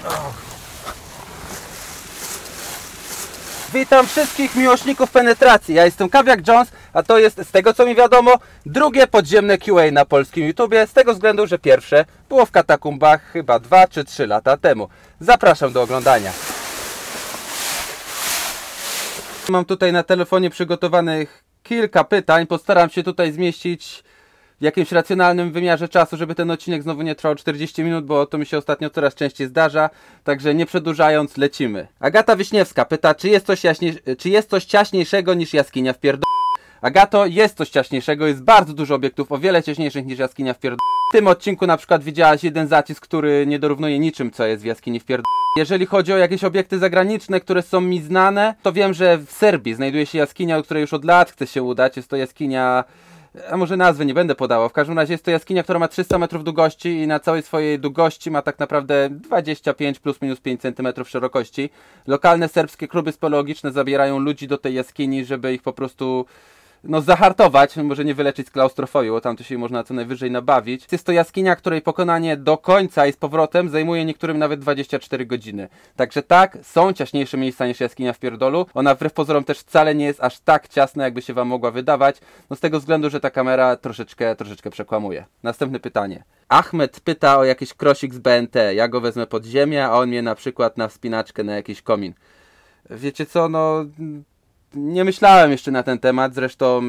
Witam wszystkich miłośników penetracji. Ja jestem Kawiak Jones, a to jest, z tego co mi wiadomo, drugie podziemne QA na polskim YouTubie, z tego względu, że pierwsze było w katakumbach chyba 2 czy 3 lata temu. Zapraszam do oglądania. Mam tutaj na telefonie przygotowanych kilka pytań. Postaram się tutaj zmieścić w jakimś racjonalnym wymiarze czasu, żeby ten odcinek znowu nie trwał 40 minut, bo to mi się ostatnio coraz częściej zdarza. Także nie przedłużając, lecimy. Agata Wiśniewska pyta, czy jest coś ciaśniejszego niż jaskinia w pierdol... Agato, jest coś ciaśniejszego, jest bardzo dużo obiektów o wiele ciaśniejszych niż jaskinia w pierdol... W tym odcinku na przykład widziałaś jeden zacisk, który nie dorównuje niczym, co jest w jaskini w pierdol... Jeżeli chodzi o jakieś obiekty zagraniczne, które są mi znane, to wiem, że w Serbii znajduje się jaskinia, do której już od lat chcę się udać. Jest to jaskinia... A może nazwy nie będę podawał. W każdym razie jest to jaskinia, która ma 300 metrów długości i na całej swojej długości ma tak naprawdę 25 plus minus 5 cm szerokości. Lokalne serbskie kluby speleologiczne zabierają ludzi do tej jaskini, żeby ich po prostu zahartować, może nie wyleczyć z klaustrofobii, bo tam to się można co najwyżej nabawić. Jest to jaskinia, której pokonanie do końca i z powrotem zajmuje niektórym nawet 24 godziny. Także tak, są ciaśniejsze miejsca niż jaskinia w pierdolu. Ona wbrew pozorom też wcale nie jest aż tak ciasna, jakby się wam mogła wydawać. Z tego względu, że ta kamera troszeczkę przekłamuje. Następne pytanie. Ahmed pyta o jakiś krosik z BNT. Ja go wezmę pod ziemię, a on mnie na przykład na wspinaczkę na jakiś komin. Wiecie co, nie myślałem jeszcze na ten temat, zresztą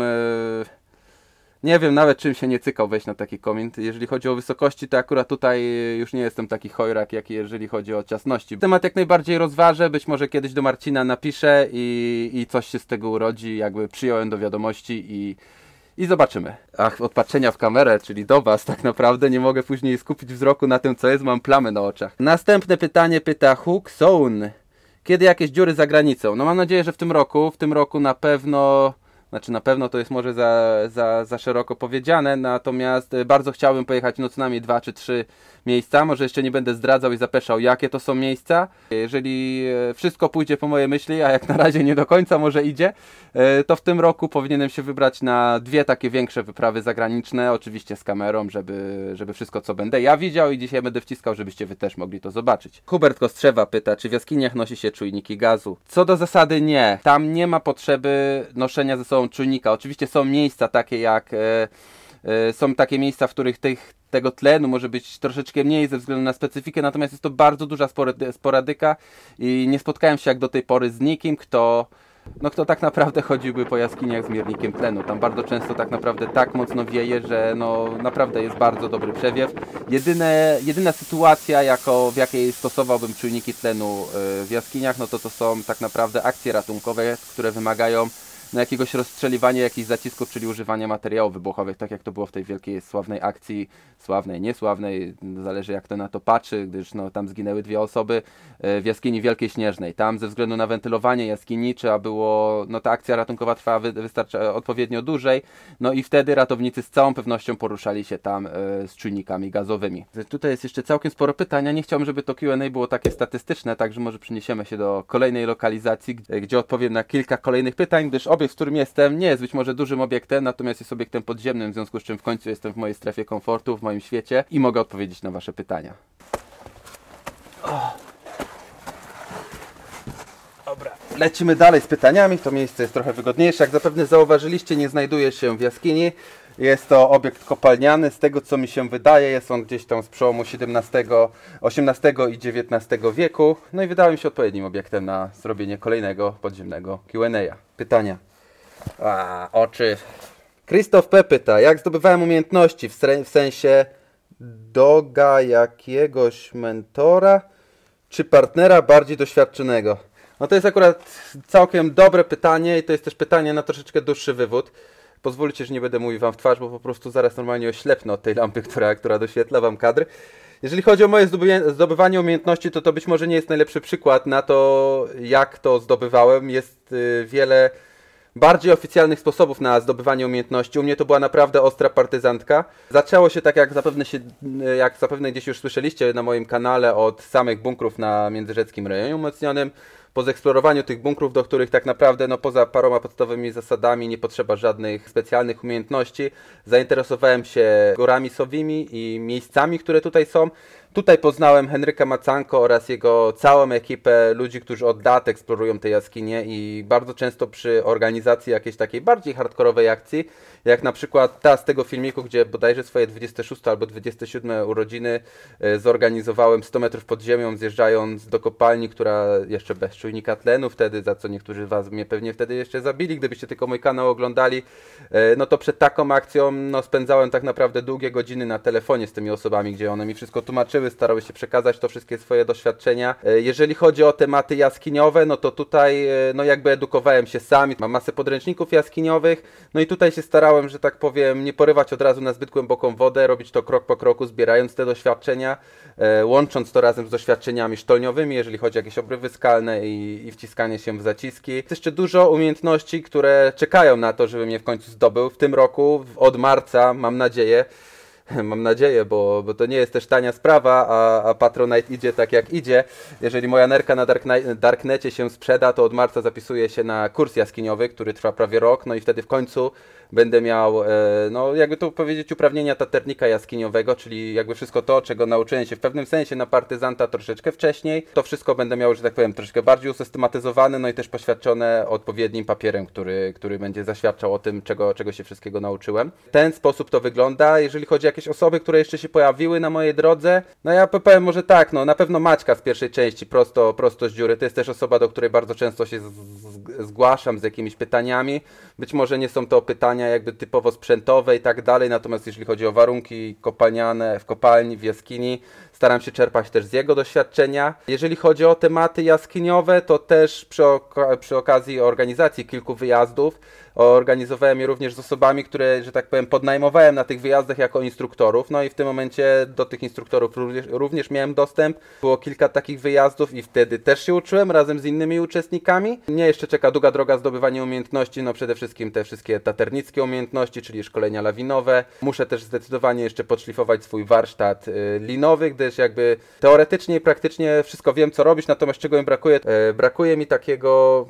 nie wiem nawet czym się nie cykał wejść na taki komin. Jeżeli chodzi o wysokości, to akurat tutaj już nie jestem taki chojrak, jak jeżeli chodzi o ciasności. Temat jak najbardziej rozważę, być może kiedyś do Marcina napiszę i coś się z tego urodzi, jakby przyjąłem do wiadomości i zobaczymy. Ach, od patrzenia w kamerę, czyli do was tak naprawdę, nie mogę później skupić wzroku na tym, co jest, mam plamy na oczach. Następne pytanie pyta Hook Zone. Kiedy jakieś dziury za granicą? Mam nadzieję, że w tym roku na pewno, na pewno to jest może za szeroko powiedziane, natomiast bardzo chciałbym pojechać nocnami 2 czy 3 miejsca, może jeszcze nie będę zdradzał i zapeszał, jakie to są miejsca. Jeżeli wszystko pójdzie po mojej myśli, a jak na razie nie do końca może idzie, to w tym roku powinienem się wybrać na 2 takie większe wyprawy zagraniczne, oczywiście z kamerą, żeby wszystko co będę ja widział i dzisiaj będę wciskał, żebyście wy też mogli to zobaczyć. Hubert Kostrzewa pyta, czy w jaskiniach nosi się czujniki gazu? Co do zasady nie. Tam nie ma potrzeby noszenia ze sobą czujnika. Oczywiście są miejsca takie jak... Są takie miejsca, w których tego tlenu może być troszeczkę mniej ze względu na specyfikę, natomiast jest to bardzo duża sporadyka i nie spotkałem się jak do tej pory z nikim, kto tak naprawdę chodziłby po jaskiniach z miernikiem tlenu. Tam bardzo często tak naprawdę tak mocno wieje, że naprawdę jest bardzo dobry przewiew. Jedyna sytuacja, w jakiej stosowałbym czujniki tlenu w jaskiniach, to są tak naprawdę akcje ratunkowe, które wymagają jakiegoś rozstrzeliwania jakichś zacisków, czyli używania materiałów wybuchowych, tak jak to było w tej wielkiej, sławnej akcji, sławnej, niesławnej, zależy jak to na to patrzy, gdyż tam zginęły 2 osoby w jaskini Wielkiej Śnieżnej. Tam ze względu na wentylowanie jaskini trzeba było, ta akcja ratunkowa trwała odpowiednio dłużej, i wtedy ratownicy z całą pewnością poruszali się tam z czujnikami gazowymi. Tutaj jest jeszcze całkiem sporo pytań, nie chciałbym, żeby to Q&A było takie statystyczne, także może przeniesiemy się do kolejnej lokalizacji, gdzie odpowiem na kilka kolejnych pytań, gdyż obiekt, w którym jestem, nie jest być może dużym obiektem, natomiast jest obiektem podziemnym, w związku z czym w końcu jestem w mojej strefie komfortu, w moim świecie i mogę odpowiedzieć na wasze pytania. Dobra, lecimy dalej z pytaniami. To miejsce jest trochę wygodniejsze. Jak zapewne zauważyliście, nie znajduje się w jaskini. Jest to obiekt kopalniany. Z tego co mi się wydaje, jest on gdzieś tam z przełomu XVIII i XIX wieku. I wydało mi się odpowiednim obiektem na zrobienie kolejnego podziemnego Q&A. Pytania. Oczy. Krzysztof P. pyta, jak zdobywałem umiejętności, w sensie doga jakiegoś mentora czy partnera bardziej doświadczonego? To jest akurat całkiem dobre pytanie i to jest też pytanie na troszeczkę dłuższy wywód. Pozwólcie, że nie będę mówił wam w twarz, bo po prostu zaraz normalnie oślepnę od tej lampy, która doświetla wam kadr. Jeżeli chodzi o moje zdobywanie umiejętności, to być może nie jest najlepszy przykład na to, jak to zdobywałem. Jest wiele bardziej oficjalnych sposobów na zdobywanie umiejętności. U mnie to była naprawdę ostra partyzantka. Zaczęło się tak, jak zapewne gdzieś już słyszeliście na moim kanale, od samych bunkrów na Międzyrzeckim Rejonie Umocnionym. Po zeksplorowaniu tych bunkrów, do których tak naprawdę poza paroma podstawowymi zasadami nie potrzeba żadnych specjalnych umiejętności, zainteresowałem się górami Sowimi i miejscami, które tutaj są. Tutaj poznałem Henryka Macanko oraz jego całą ekipę ludzi, którzy od lat eksplorują te jaskinie i bardzo często przy organizacji jakiejś takiej bardziej hardkorowej akcji, jak na przykład ta z tego filmiku, gdzie bodajże swoje 26 albo 27 urodziny zorganizowałem 100 metrów pod ziemią, zjeżdżając do kopalni, która jeszcze bez czujnika tlenu wtedy, za co niektórzy was mnie pewnie wtedy jeszcze zabili, gdybyście tylko mój kanał oglądali, no to przed taką akcją no, spędzałem tak naprawdę długie godziny na telefonie z tymi osobami, gdzie one mi wszystko tłumaczyły, starały się przekazać to wszystkie swoje doświadczenia. Jeżeli chodzi o tematy jaskiniowe, no to tutaj no jakby edukowałem się sam, mam masę podręczników jaskiniowych, no i tutaj się starałem, że tak powiem, nie porywać od razu na zbyt głęboką wodę, robić to krok po kroku, zbierając te doświadczenia, łącząc to razem z doświadczeniami sztolniowymi, jeżeli chodzi o jakieś obrywy skalne i wciskanie się w zaciski. Jest jeszcze dużo umiejętności, które czekają na to, żebym je w końcu zdobył. W tym roku, od marca, mam nadzieję, bo to nie jest też tania sprawa, a Patronite idzie tak jak idzie. Jeżeli moja nerka na Darknecie się sprzeda, to od marca zapisuję się na kurs jaskiniowy, który trwa prawie rok, no i wtedy w końcu będę miał, no jakby to powiedzieć, uprawnienia taternika jaskiniowego, czyli jakby wszystko to, czego nauczyłem się w pewnym sensie na partyzanta troszeczkę wcześniej. To wszystko będę miał, że tak powiem, troszeczkę bardziej usystematyzowane, no i też poświadczone odpowiednim papierem, który będzie zaświadczał o tym, czego się wszystkiego nauczyłem. W ten sposób to wygląda. Jeżeli chodzi o jakieś osoby, które jeszcze się pojawiły na mojej drodze, no ja powiem może tak, no na pewno Maćka z pierwszej części, prosto z dziury. To jest też osoba, do której bardzo często się zgłaszam z jakimiś pytaniami. Być może nie są to pytania jakby typowo sprzętowe i tak dalej, natomiast jeżeli chodzi o warunki kopalniane w kopalni, w jaskini, staram się czerpać też z jego doświadczenia. Jeżeli chodzi o tematy jaskiniowe, to też przy okazji organizacji kilku wyjazdów organizowałem je również z osobami, które, że tak powiem, podnajmowałem na tych wyjazdach jako instruktorów. No i w tym momencie do tych instruktorów również miałem dostęp. Było kilka takich wyjazdów i wtedy też się uczyłem razem z innymi uczestnikami. Mnie jeszcze czeka długa droga zdobywania umiejętności, no przede wszystkim te wszystkie taternickie umiejętności, czyli szkolenia lawinowe. Muszę też zdecydowanie jeszcze podszlifować swój warsztat linowy, gdyż jakby teoretycznie i praktycznie wszystko wiem, co robić, natomiast czego mi brakuje? Brakuje mi takiego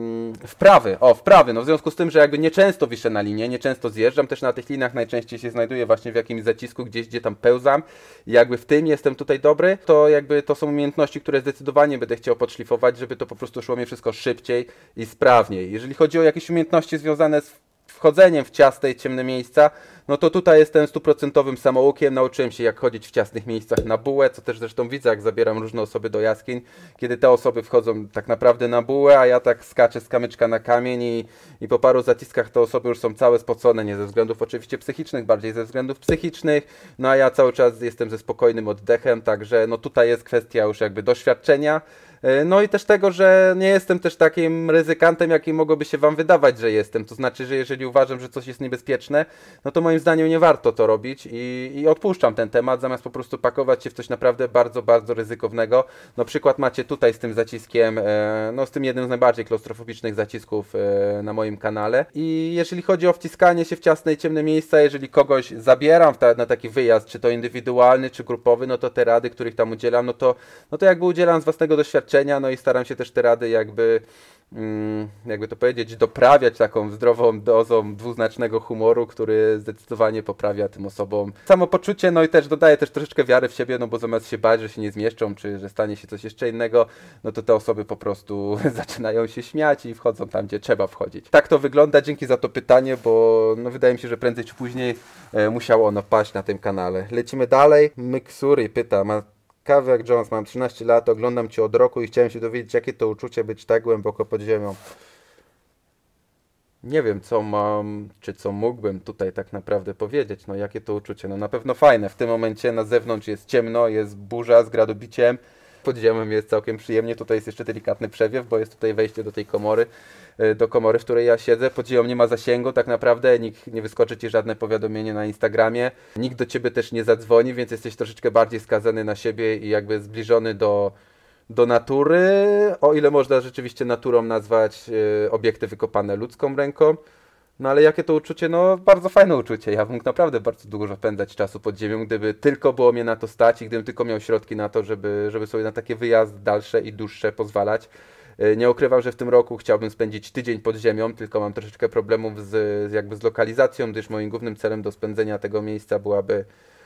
wprawy. No w związku z tym, że jakby nieczęsto wiszę na linie, nieczęsto zjeżdżam, też na tych linach najczęściej się znajduję właśnie w jakimś zacisku gdzieś, gdzie tam pełzam i jakby w tym jestem tutaj dobry, to jakby to są umiejętności, które zdecydowanie będę chciał podszlifować, żeby to po prostu szło mi wszystko szybciej i sprawniej. Jeżeli chodzi o jakieś umiejętności związane z wchodzeniem w ciasne i ciemne miejsca, no to tutaj jestem 100% samoukiem, nauczyłem się jak chodzić w ciasnych miejscach na bułę, co też zresztą widzę, jak zabieram różne osoby do jaskiń, kiedy te osoby wchodzą tak naprawdę na bułę, a ja tak skaczę z kamyczka na kamień i po paru zaciskach te osoby już są całe spocone, nie ze względów oczywiście psychicznych, bardziej ze względów psychicznych, no a ja cały czas jestem ze spokojnym oddechem, także no tutaj jest kwestia już jakby doświadczenia. No i też tego, że nie jestem też takim ryzykantem, jakim mogłoby się wam wydawać, że jestem. To znaczy, że jeżeli uważam, że coś jest niebezpieczne, no to moim zdaniem nie warto to robić i odpuszczam ten temat, zamiast po prostu pakować się w coś naprawdę bardzo, bardzo ryzykownego. No przykład macie tutaj z tym zaciskiem, no z tym jednym z najbardziej klaustrofobicznych zacisków na moim kanale. I jeżeli chodzi o wciskanie się w ciasne i ciemne miejsca, jeżeli kogoś zabieram na taki wyjazd, czy to indywidualny, czy grupowy, no to te rady, których tam udzielam, no to jakby udzielam z własnego doświadczenia, no i staram się też te rady jakby to powiedzieć, doprawiać taką zdrową dozą dwuznacznego humoru, który zdecydowanie poprawia tym osobom samopoczucie, no i też dodaje też troszeczkę wiary w siebie, no bo zamiast się bać, że się nie zmieszczą, czy że stanie się coś jeszcze innego, no to te osoby po prostu zaczynają się śmiać i wchodzą tam, gdzie trzeba wchodzić. Tak to wygląda, dzięki za to pytanie, bo no wydaje mi się, że prędzej czy później musiało ono paść na tym kanale. Lecimy dalej. Myksuri pyta, ciekawy jak Jones, mam 13 lat, oglądam Cię od roku i chciałem się dowiedzieć, jakie to uczucie być tak głęboko pod ziemią. Nie wiem, co mam, czy co mógłbym tutaj tak naprawdę powiedzieć, no jakie to uczucie, no na pewno fajne. W tym momencie na zewnątrz jest ciemno, jest burza z gradobiciem, pod ziemią jest całkiem przyjemnie, tutaj jest jeszcze delikatny przewiew, bo jest tutaj wejście do tej komory, w której ja siedzę. Pod ziemią nie ma zasięgu tak naprawdę, nikt nie wyskoczy Ci żadne powiadomienie na Instagramie, nikt do Ciebie też nie zadzwoni, więc jesteś troszeczkę bardziej skazany na siebie i jakby zbliżony do natury, o ile można rzeczywiście naturą nazwać obiekty wykopane ludzką ręką. No ale jakie to uczucie? No bardzo fajne uczucie. Ja bym mógł naprawdę bardzo dużo spędzać czasu pod ziemią, gdyby tylko było mnie na to stać i gdybym tylko miał środki na to, żeby sobie na takie wyjazdy dalsze i dłuższe pozwalać. Nie ukrywam, że w tym roku chciałbym spędzić tydzień pod ziemią, tylko mam troszeczkę problemów z lokalizacją, gdyż moim głównym celem do spędzenia tego miejsca byłaby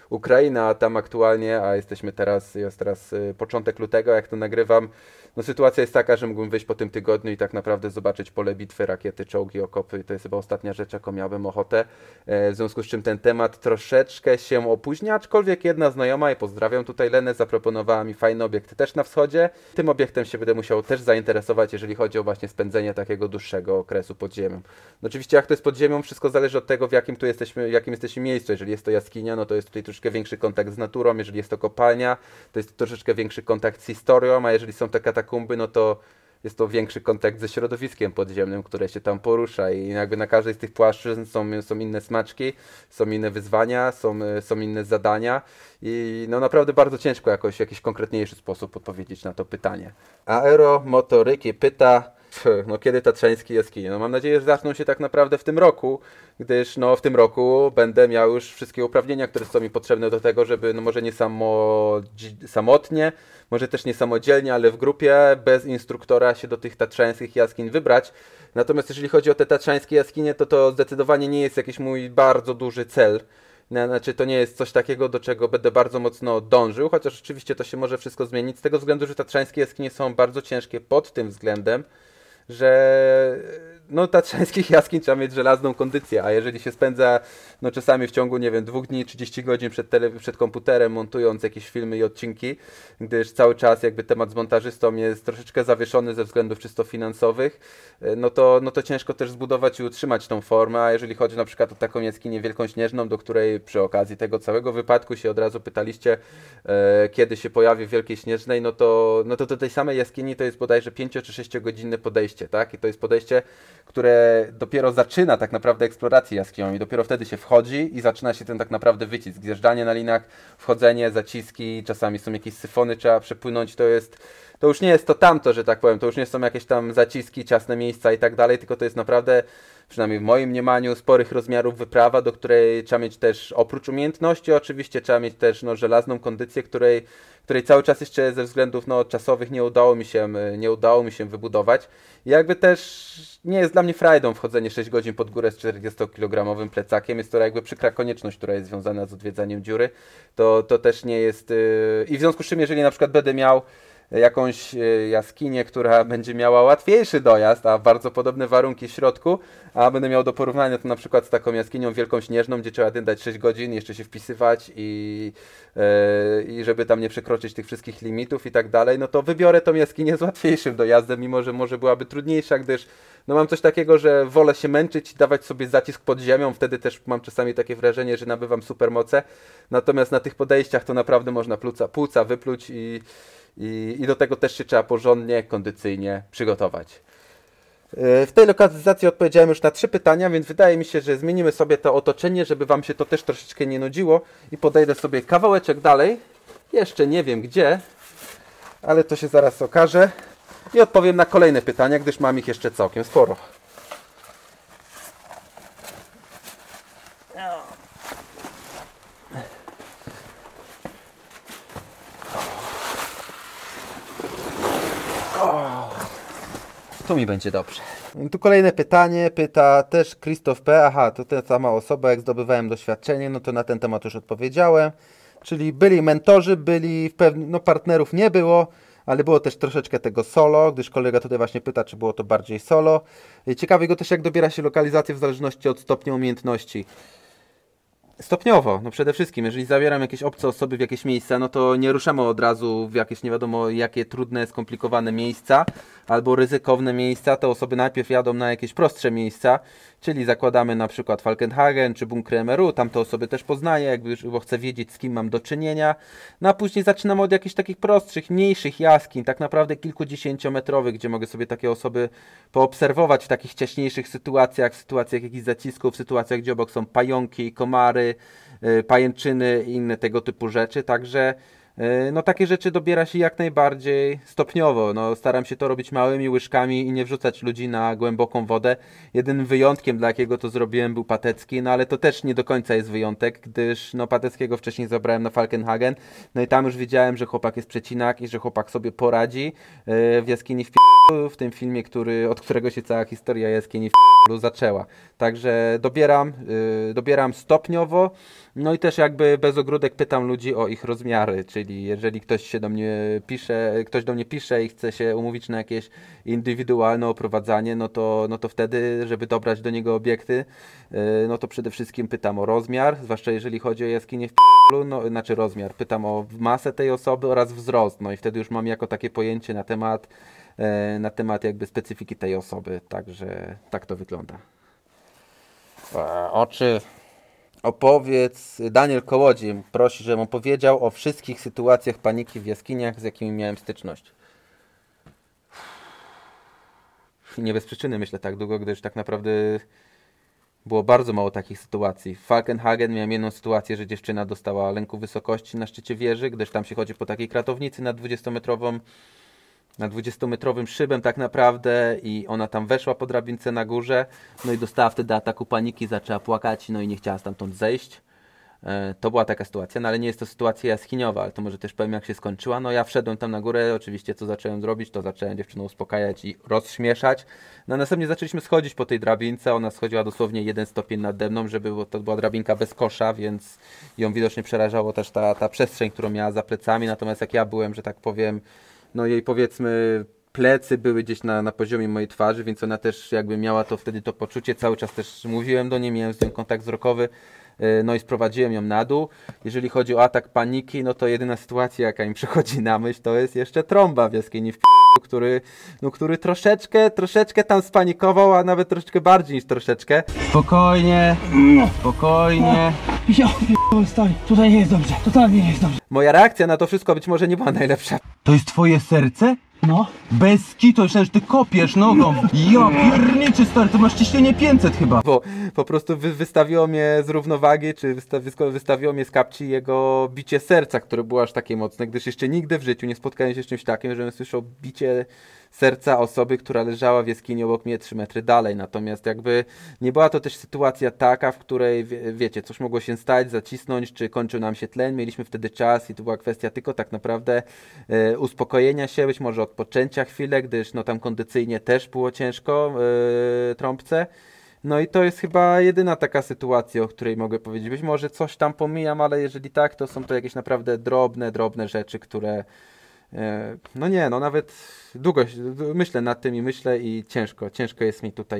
Ukraina, a tam aktualnie, a jest teraz początek lutego, jak to nagrywam, no sytuacja jest taka, że mógłbym wyjść po tym tygodniu i tak naprawdę zobaczyć pole bitwy, rakiety, czołgi, okopy. To jest chyba ostatnia rzecz, jaką miałbym ochotę. W związku z czym ten temat troszeczkę się opóźnia, aczkolwiek jedna znajoma, i pozdrawiam tutaj Lenę, zaproponowała mi fajny obiekt też na wschodzie. Tym obiektem się będę musiał też zainteresować, jeżeli chodzi o właśnie spędzenie takiego dłuższego okresu pod ziemią. No oczywiście jak to jest pod ziemią, wszystko zależy od tego, w jakim jesteśmy miejscu. Jeżeli jest to jaskinia, no to jest tutaj troszeczkę większy kontakt z naturą, jeżeli jest to kopalnia, to jest troszeczkę większy kontakt z historią, a jeżeli są te katakumby, no to jest to większy kontakt ze środowiskiem podziemnym, które się tam porusza i jakby na każdej z tych płaszczyzn są inne smaczki, są inne wyzwania, są inne zadania i no naprawdę bardzo ciężko jakoś w jakiś konkretniejszy sposób odpowiedzieć na to pytanie. Aeromotoryki pyta, no kiedy tatrzańskie jaskinie? No mam nadzieję, że zaczną się tak naprawdę w tym roku, gdyż no w tym roku będę miał już wszystkie uprawnienia, które są mi potrzebne do tego, żeby no może nie samotnie, może też nie samodzielnie, ale w grupie, bez instruktora się do tych tatrzańskich jaskiń wybrać. Natomiast jeżeli chodzi o te tatrzańskie jaskinie, to zdecydowanie nie jest jakiś mój bardzo duży cel. Znaczy to nie jest coś takiego, do czego będę bardzo mocno dążył, chociaż oczywiście to się może wszystko zmienić, z tego względu, że tatrzańskie jaskinie są bardzo ciężkie pod tym względem, że no tatrzańskich jaskiń trzeba mieć żelazną kondycję, a jeżeli się spędza no czasami w ciągu, nie wiem, 2 dni, 30 godzin przed komputerem montując jakieś filmy i odcinki, gdyż cały czas jakby temat z montażystą jest troszeczkę zawieszony ze względów czysto finansowych, no to ciężko też zbudować i utrzymać tą formę, a jeżeli chodzi na przykład o taką jaskinię Wielką Śnieżną, do której przy okazji tego całego wypadku się od razu pytaliście, kiedy się pojawi w Wielkiej Śnieżnej, no to do tej samej jaskini to jest bodajże 5 czy 6 godzinne podejście, tak? I to jest podejście, które dopiero zaczyna tak naprawdę eksplorację jaskinią i dopiero wtedy się wchodzi i zaczyna się ten tak naprawdę wycisk. Zjeżdżanie na linach, wchodzenie, zaciski, czasami są jakieś syfony, trzeba przepłynąć, to już nie jest to tamto, że tak powiem, to już nie są jakieś tam zaciski, ciasne miejsca i tak dalej, tylko to jest naprawdę, przynajmniej w moim mniemaniu, sporych rozmiarów wyprawa, do której trzeba mieć też, oprócz umiejętności oczywiście, trzeba mieć też no, żelazną kondycję, której cały czas jeszcze ze względów no, czasowych nie udało mi się wybudować. I jakby też nie jest dla mnie frajdą wchodzenie 6 godzin pod górę z 40-kilogramowym plecakiem. Jest to jakby przykra konieczność, która jest związana z odwiedzaniem dziury. To też nie jest... I w związku z czym, jeżeli na przykład będę miał jakąś jaskinię, która będzie miała łatwiejszy dojazd, a bardzo podobne warunki w środku, a będę miał do porównania to na przykład z taką jaskinią Wielką Śnieżną, gdzie trzeba dać 6 godzin, jeszcze się wpisywać i żeby tam nie przekroczyć tych wszystkich limitów i tak dalej, no to wybiorę tą jaskinię z łatwiejszym dojazdem, mimo że może byłaby trudniejsza, gdyż no mam coś takiego, że wolę się męczyć i dawać sobie zacisk pod ziemią, wtedy też mam czasami takie wrażenie, że nabywam supermoce, natomiast na tych podejściach to naprawdę można płuca wypluć i do tego też się trzeba porządnie, kondycyjnie przygotować. W tej lokalizacji odpowiedziałem już na 3 pytania, więc wydaje mi się, że zmienimy sobie to otoczenie, żeby Wam się to też troszeczkę nie nudziło i podejdę sobie kawałeczek dalej. Jeszcze nie wiem gdzie, ale to się zaraz okaże i odpowiem na kolejne pytania, gdyż mam ich jeszcze całkiem sporo. Tu mi będzie dobrze. Tu kolejne pytanie, pyta też Krzysztof P. Aha, to ta sama osoba, jak zdobywałem doświadczenie, no to na ten temat już odpowiedziałem. Czyli byli mentorzy, byli no partnerów nie było, ale było też troszeczkę tego solo, gdyż kolega tutaj właśnie pyta, czy było to bardziej solo. Ciekawi go też, jak dobiera się lokalizację w zależności od stopnia umiejętności. Stopniowo, no przede wszystkim, jeżeli zabieram jakieś obce osoby w jakieś miejsca, no to nie ruszamy od razu w jakieś nie wiadomo jakie trudne, skomplikowane miejsca albo ryzykowne miejsca, te osoby najpierw jadą na jakieś prostsze miejsca, czyli zakładamy na przykład Falkenhagen czy bunkry MRU, tam te osoby też poznaję, bo chcę wiedzieć, z kim mam do czynienia, no a później zaczynam od jakichś takich prostszych, mniejszych jaskiń, tak naprawdę kilkudziesięciometrowych, gdzie mogę sobie takie osoby poobserwować w takich ciaśniejszych sytuacjach, w sytuacjach jakichś zacisków, w sytuacjach, gdzie obok są pająki, komary, pajęczyny i inne tego typu rzeczy, także No takie rzeczy dobiera się jak najbardziej stopniowo. No, staram się to robić małymi łyżkami i nie wrzucać ludzi na głęboką wodę. Jedynym wyjątkiem, dla jakiego to zrobiłem, był Patecki, no ale to też nie do końca jest wyjątek, gdyż no Pateckiego wcześniej zabrałem na Falkenhagen, no i tam już wiedziałem, że chłopak jest przecinak i że chłopak sobie poradzi w jaskini w tym filmie, od którego się cała historia jaskini zaczęła. Także dobieram stopniowo. No i też jakby bez ogródek pytam ludzi o ich rozmiary, czyli jeżeli ktoś do mnie pisze i chce się umówić na jakieś indywidualne oprowadzanie, no to wtedy, żeby dobrać do niego obiekty, no to przede wszystkim pytam o rozmiar, zwłaszcza jeżeli chodzi o jaskinię no znaczy rozmiar, pytam o masę tej osoby oraz wzrost, no i wtedy już mam jako takie pojęcie na temat jakby specyfiki tej osoby, także tak to wygląda. Oczy. Opowiedz, Daniel Kołodziej prosi, żebym opowiedział o wszystkich sytuacjach paniki w jaskiniach, z jakimi miałem styczność. Nie bez przyczyny myślę tak długo, gdyż tak naprawdę było bardzo mało takich sytuacji. W Falkenhagen miałem jedną sytuację, że dziewczyna dostała lęku wysokości na szczycie wieży, gdyż tam się chodzi po takiej kratownicy na 20-metrowym szybem tak naprawdę i ona tam weszła po drabince na górze, no i dostała wtedy ataku paniki, zaczęła płakać, no i nie chciała stamtąd zejść. To była taka sytuacja, no ale nie jest to sytuacja jaskiniowa, ale to może też powiem jak się skończyła. No ja wszedłem tam na górę, oczywiście co zacząłem zrobić, to zacząłem dziewczynę uspokajać i rozśmieszać. No następnie zaczęliśmy schodzić po tej drabince, ona schodziła dosłownie 1 stopień nade mną, bo to była drabinka bez kosza, więc ją widocznie przerażało też ta przestrzeń, którą miała za plecami, natomiast jak ja byłem, że tak powiem, no jej powiedzmy plecy były gdzieś na poziomie mojej twarzy, więc ona też jakby miała wtedy to poczucie, cały czas też mówiłem do niej, miałem z nią kontakt wzrokowy, no i sprowadziłem ją na dół. Jeżeli chodzi o atak paniki, no to jedyna sytuacja jaka mi przychodzi na myśl, to jest jeszcze trąba w jaskini który troszeczkę tam spanikował, a nawet troszeczkę bardziej niż troszeczkę. Spokojnie. Stary, tutaj nie jest dobrze, totalnie nie jest dobrze. Moja reakcja na to wszystko być może nie była najlepsza. To jest twoje serce? No. Bez kitu, myślałem, że ty kopiesz nogą. Ja pierniczy, stary, to masz ciśnienie 500 chyba. Bo po prostu wystawiło mnie z równowagi, czy wystawiło mnie z kapci jego bicie serca, które było aż takie mocne, gdyż jeszcze nigdy w życiu nie spotkałem się z czymś takim, żebym słyszał bicie serca osoby, która leżała w jaskini obok mnie 3 metry dalej. Natomiast jakby nie była to też sytuacja taka, w której wiecie, coś mogło się stać, zacisnąć, czy kończył nam się tlen. Mieliśmy wtedy czas i to była kwestia tylko tak naprawdę uspokojenia się, być może odpoczęcia chwilę, gdyż no tam kondycyjnie też było ciężko trąbce. No i to jest chyba jedyna taka sytuacja, o której mogę powiedzieć. Być może coś tam pomijam, ale jeżeli tak, to są to jakieś naprawdę drobne rzeczy, które no nawet długo myślę nad tym i ciężko jest mi tutaj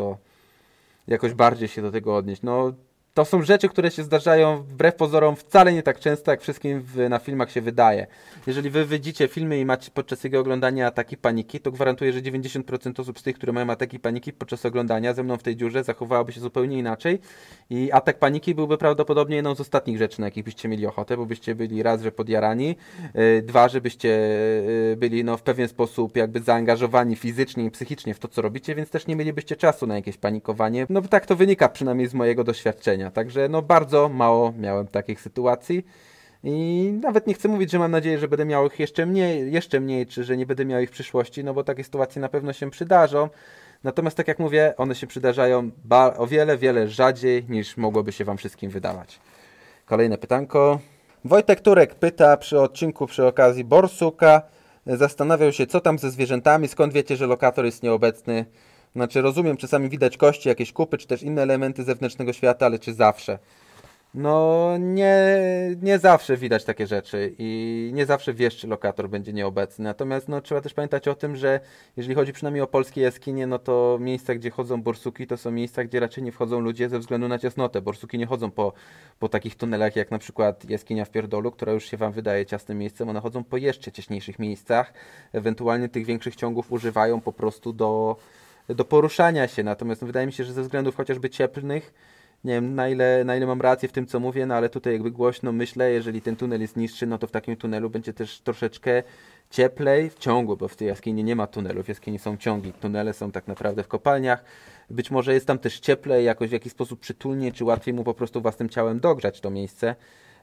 jakoś bardziej się do tego odnieść. No to są rzeczy, które się zdarzają wbrew pozorom wcale nie tak często, jak wszystkim na filmach się wydaje. Jeżeli wy widzicie filmy i macie podczas jego oglądania ataki paniki, to gwarantuję, że 90% osób z tych, które mają ataki paniki podczas oglądania ze mną w tej dziurze zachowałoby się zupełnie inaczej i atak paniki byłby prawdopodobnie jedną z ostatnich rzeczy, na jakich byście mieli ochotę, bo byście byli raz, że podjarani, dwa, żebyście byli no w pewien sposób jakby zaangażowani fizycznie i psychicznie w to, co robicie, więc też nie mielibyście czasu na jakieś panikowanie. No tak to wynika przynajmniej z mojego doświadczenia. Także no bardzo mało miałem takich sytuacji i nawet nie chcę mówić, że mam nadzieję, że będę miał ich jeszcze mniej, czy że nie będę miał ich w przyszłości, no bo takie sytuacje na pewno się przydarzą. Natomiast tak jak mówię, one się przydarzają o wiele rzadziej niż mogłoby się wam wszystkim wydawać. Kolejne pytanko. Wojtek Turek pyta przy okazji borsuka, zastanawiał się, co tam ze zwierzętami, skąd wiecie, że lokator jest nieobecny. Znaczy rozumiem, czasami widać kości, jakieś kupy, czy też inne elementy zewnętrznego świata, ale czy zawsze? No nie zawsze widać takie rzeczy i nie zawsze wiesz, czy lokator będzie nieobecny. Natomiast no, trzeba też pamiętać o tym, że jeżeli chodzi przynajmniej o polskie jaskinie, no to miejsca, gdzie chodzą borsuki, to są miejsca, gdzie raczej nie wchodzą ludzie ze względu na ciasnotę. Borsuki nie chodzą po takich tunelach jak na przykład jaskinia w Pierdolu, która już się wam wydaje ciasnym miejscem. One chodzą po jeszcze cieśniejszych miejscach. Ewentualnie tych większych ciągów używają po prostu do poruszania się. Natomiast no, wydaje mi się, że ze względów chociażby cieplnych, nie wiem na ile mam rację w tym, co mówię, no ale tutaj jakby głośno myślę, jeżeli ten tunel jest niższy, no to w takim tunelu będzie też troszeczkę cieplej w ciągu, bo w tej jaskini nie ma tunelów, w jaskini są ciągi, tunele są tak naprawdę w kopalniach. Być może jest tam też cieplej, jakoś w jakiś sposób przytulnie, czy łatwiej mu po prostu własnym ciałem dogrzać to miejsce.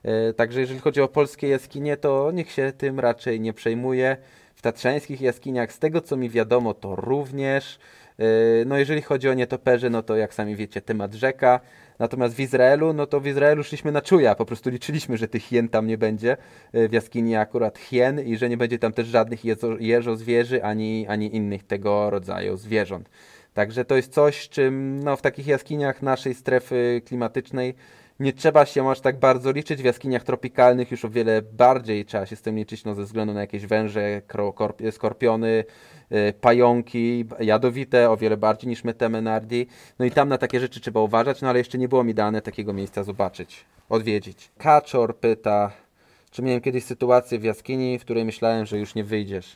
Także jeżeli chodzi o polskie jaskinie, to niech się tym raczej nie przejmuje. W tatrzańskich jaskiniach, z tego co mi wiadomo, to również. No jeżeli chodzi o nietoperze, no to jak sami wiecie, temat rzeka. Natomiast w Izraelu, no to w Izraelu szliśmy na czuja. Po prostu liczyliśmy, że tych hien tam nie będzie. W jaskini akurat hien i że nie będzie tam też żadnych jeżozwierzy ani innych tego rodzaju zwierząt. Także to jest coś, czym no, w takich jaskiniach naszej strefy klimatycznej nie trzeba się aż tak bardzo liczyć. W jaskiniach tropikalnych już o wiele bardziej trzeba się z tym liczyć, no, ze względu na jakieś węże, skorpiony, pająki, jadowite, o wiele bardziej niż Metemenardi. No i tam na takie rzeczy trzeba uważać, no ale jeszcze nie było mi dane takiego miejsca zobaczyć, odwiedzić. Kaczor pyta, czy miałem kiedyś sytuację w jaskini, w której myślałem, że już nie wyjdziesz.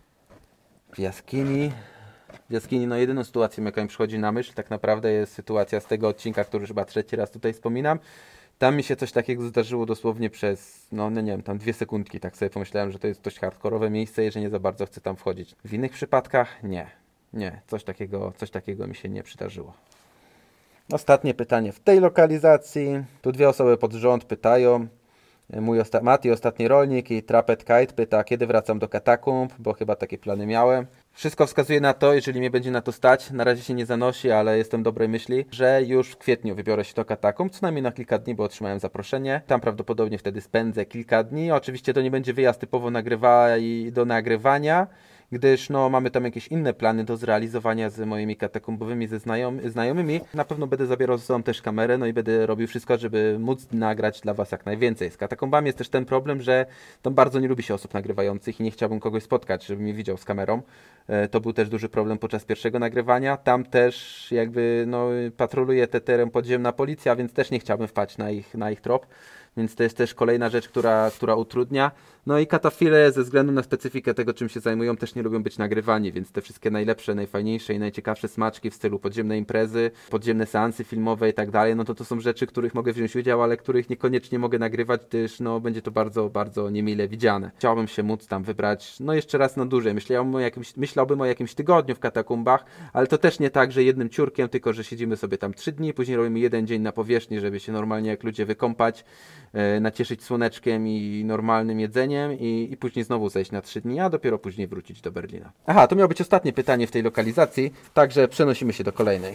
W jaskini, no jedyną sytuacją, jaka mi przychodzi na myśl, tak naprawdę jest sytuacja z tego odcinka, który już chyba 3. raz tutaj wspominam. Tam mi się coś takiego zdarzyło dosłownie przez, no nie wiem, tam 2 sekundki, tak sobie pomyślałem, że to jest dość hardkorowe miejsce i że nie za bardzo chcę tam wchodzić. W innych przypadkach nie, coś takiego mi się nie przydarzyło. Ostatnie pytanie w tej lokalizacji. Tu 2 osoby pod rząd pytają. Mati, ostatni rolnik, i Trapet Kite pyta, kiedy wracam do katakumb, bo chyba takie plany miałem. Wszystko wskazuje na to, jeżeli mnie będzie na to stać, na razie się nie zanosi, ale jestem dobrej myśli, że już w kwietniu wybiorę się do katakumb, co najmniej na kilka dni, bo otrzymałem zaproszenie. Tam prawdopodobnie wtedy spędzę kilka dni. Oczywiście to nie będzie wyjazd typowo do nagrywania, gdyż no, mamy tam jakieś inne plany do zrealizowania z moimi katakumbowymi znajomymi. Na pewno będę zabierał ze sobą też kamerę, no i będę robił wszystko, żeby móc nagrać dla Was jak najwięcej. Z katakumbami jest też ten problem, że tam bardzo nie lubi się osób nagrywających i nie chciałbym kogoś spotkać, żeby mnie widział z kamerą. To był też duży problem podczas pierwszego nagrywania. Tam też jakby no, patroluje te teren podziemna policja, więc też nie chciałbym wpaść na ich trop. Więc to jest też kolejna rzecz, która utrudnia. No i katafile ze względu na specyfikę tego, czym się zajmują, też nie lubią być nagrywani, więc te wszystkie najlepsze, najfajniejsze i najciekawsze smaczki w stylu podziemne imprezy, podziemne seansy filmowe i tak dalej, no to są rzeczy, których mogę wziąć udział, ale których niekoniecznie mogę nagrywać, gdyż no, będzie to bardzo, bardzo niemile widziane. Chciałbym się móc tam wybrać, no jeszcze raz na dłużej. Myślałbym o jakimś tygodniu w katakumbach, ale to też nie tak, że jednym ciurkiem, tylko że siedzimy sobie tam 3 dni, później robimy 1 dzień na powierzchni, żeby się normalnie jak ludzie wykąpać, nacieszyć słoneczkiem i normalnym jedzeniem i później znowu zejść na 3 dni, a dopiero później wrócić do Berlina. Aha, to miało być ostatnie pytanie w tej lokalizacji, także przenosimy się do kolejnej.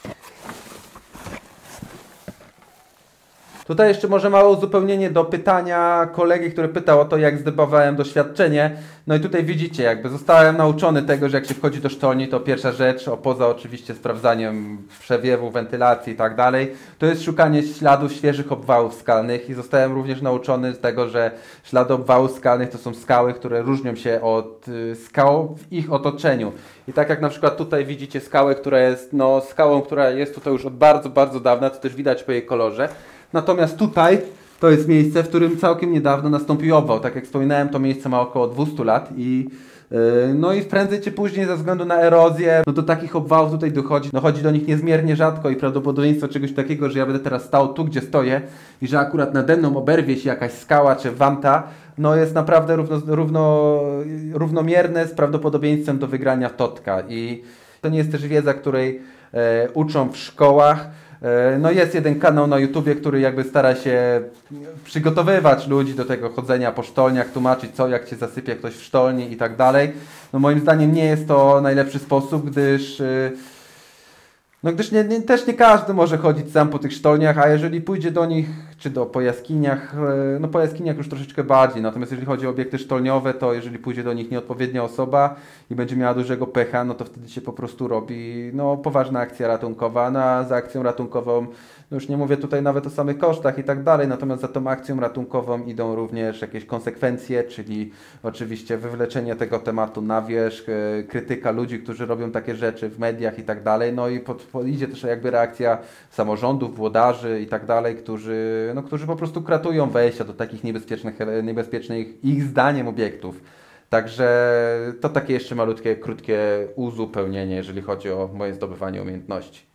Tutaj jeszcze może małe uzupełnienie do pytania kolegi, który pytał o to, jak zdobywałem doświadczenie. No i tutaj widzicie, jakby zostałem nauczony tego, że jak się wchodzi do sztolni, to pierwsza rzecz, poza oczywiście sprawdzaniem przewiewu, wentylacji i tak dalej, to jest szukanie śladów świeżych obwałów skalnych i zostałem również nauczony z tego, że ślady obwałów skalnych to są skały, które różnią się od skał w ich otoczeniu. I tak jak na przykład tutaj widzicie skałę, która jest skałą, która jest tutaj już od bardzo, bardzo dawna, to też widać po jej kolorze. Natomiast tutaj to jest miejsce, w którym całkiem niedawno nastąpił obwał. Tak jak wspominałem, to miejsce ma około 200 lat i prędzej czy później ze względu na erozję, no do takich obwałów tutaj dochodzi. Dochodzi do nich niezmiernie rzadko i prawdopodobieństwo czegoś takiego, że ja będę teraz stał tu, gdzie stoję i że akurat nade mną oberwie się jakaś skała czy wanta, no jest naprawdę równomierne z prawdopodobieństwem do wygrania w totka. I to nie jest też wiedza, której uczą w szkołach. No jest jeden kanał na YouTubie, który jakby stara się przygotowywać ludzi do tego chodzenia po sztolniach, tłumaczyć co, jak się zasypie ktoś w sztolni i tak dalej. No moim zdaniem nie jest to najlepszy sposób, gdyż też nie każdy może chodzić sam po tych sztolniach, a jeżeli pójdzie do nich, czy po jaskiniach, no po jaskiniach już troszeczkę bardziej, natomiast jeżeli chodzi o obiekty sztolniowe, to jeżeli pójdzie do nich nieodpowiednia osoba i będzie miała dużego pecha, no to wtedy się po prostu robi poważna akcja ratunkowa, no a za akcją ratunkową, no już nie mówię tutaj nawet o samych kosztach i tak dalej, natomiast za tą akcją ratunkową idą również jakieś konsekwencje, czyli oczywiście wywleczenie tego tematu na wierzch, krytyka ludzi, którzy robią takie rzeczy w mediach i tak dalej, no i idzie też jakby reakcja samorządów, włodarzy i tak dalej, którzy po prostu kratują wejścia do takich niebezpiecznych ich zdaniem obiektów. Także to takie jeszcze malutkie, krótkie uzupełnienie, jeżeli chodzi o moje zdobywanie umiejętności.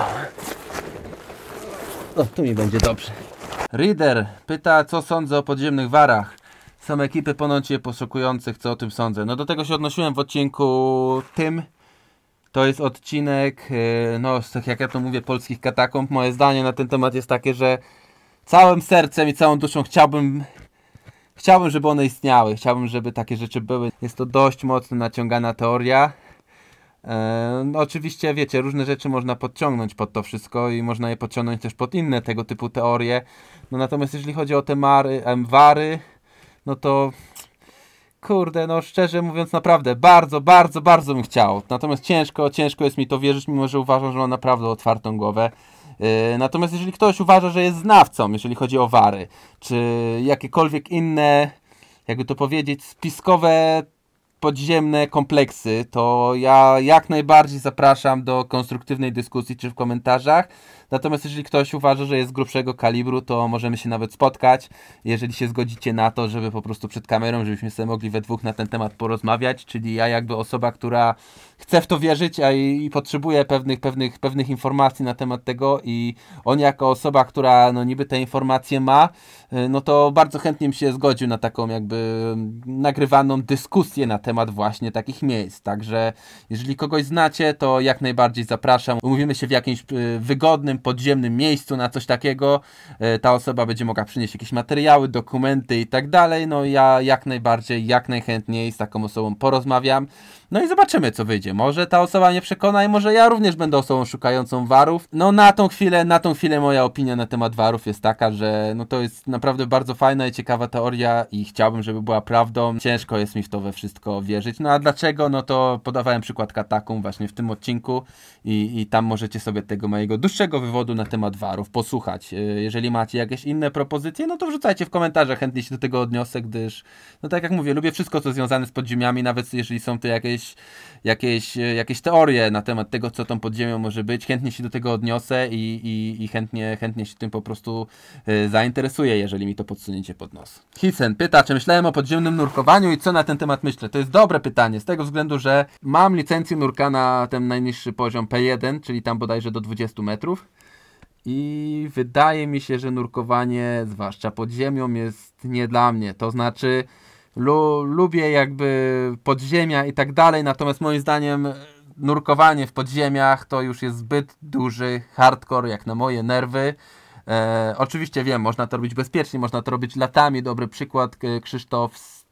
O, tu mi będzie dobrze. Reader pyta, co sądzę o podziemnych warach. Są ekipy ponoć je poszukujących, co o tym sądzę. No do tego się odnosiłem w odcinku tym. To jest odcinek, jak ja to mówię, polskich katakomb. Moje zdanie na ten temat jest takie, że całym sercem i całą duszą chciałbym, żeby one istniały. Chciałbym, żeby takie rzeczy były. Jest to dość mocno naciągana teoria. No oczywiście, wiecie, różne rzeczy można podciągnąć pod to wszystko i można je podciągnąć też pod inne tego typu teorie. No natomiast jeżeli chodzi o te wary, no to kurde, no szczerze mówiąc naprawdę bardzo bym chciał. Natomiast ciężko jest mi to wierzyć, mimo że uważam, że mam naprawdę otwartą głowę. Natomiast jeżeli ktoś uważa, że jest znawcą, jeżeli chodzi o wary, czy jakiekolwiek inne, jakby to powiedzieć, spiskowe podziemne kompleksy, to ja jak najbardziej zapraszam do konstruktywnej dyskusji czy w komentarzach. Natomiast jeżeli ktoś uważa, że jest grubszego kalibru, to możemy się nawet spotkać, jeżeli się zgodzicie na to, żeby po prostu przed kamerą, żebyśmy sobie mogli we dwóch na ten temat porozmawiać, czyli ja jakby osoba, która chce w to wierzyć, a i potrzebuje pewnych informacji na temat tego i on jako osoba, która no niby te informacje ma, no to bardzo chętnie bym się zgodził na taką jakby nagrywaną dyskusję na temat właśnie takich miejsc. Także jeżeli kogoś znacie, to jak najbardziej zapraszam. Umówimy się w jakimś wygodnym, podziemnym miejscu na coś takiego. Ta osoba będzie mogła przynieść jakieś materiały, dokumenty i tak dalej. No ja jak najbardziej, jak najchętniej z taką osobą porozmawiam. No i zobaczymy, co wyjdzie. Może ta osoba mnie przekona i może ja również będę osobą szukającą warów. No na tą chwilę moja opinia na temat warów jest taka, że no to jest naprawdę bardzo fajna i ciekawa teoria i chciałbym, żeby była prawdą. Ciężko jest mi w to we wszystko wierzyć. No a dlaczego? No to podawałem przykład katakumb właśnie w tym odcinku i tam możecie sobie tego mojego dłuższego wywodu na temat warów posłuchać. Jeżeli macie jakieś inne propozycje, no to wrzucajcie w komentarzach, chętnie się do tego odniosę, gdyż no tak jak mówię, lubię wszystko, co związane z podziemiami, nawet jeżeli są to jakieś teorie na temat tego, co tą podziemią może być. Chętnie się do tego odniosę i chętnie się tym po prostu zainteresuję, jeżeli mi to podsuniecie pod nos. Hisen pyta, czy myślałem o podziemnym nurkowaniu i co na ten temat myślę. To jest dobre pytanie, z tego względu, że mam licencję nurka na ten najniższy poziom P1, czyli tam bodajże do 20 metrów. I wydaje mi się, że nurkowanie, zwłaszcza pod ziemią, jest nie dla mnie. To znaczy lubię jakby podziemia i tak dalej, natomiast moim zdaniem nurkowanie w podziemiach to już jest zbyt duży hardcore jak na moje nerwy. Oczywiście wiem, można to robić bezpiecznie, można to robić latami. Dobry przykład, Krzysztof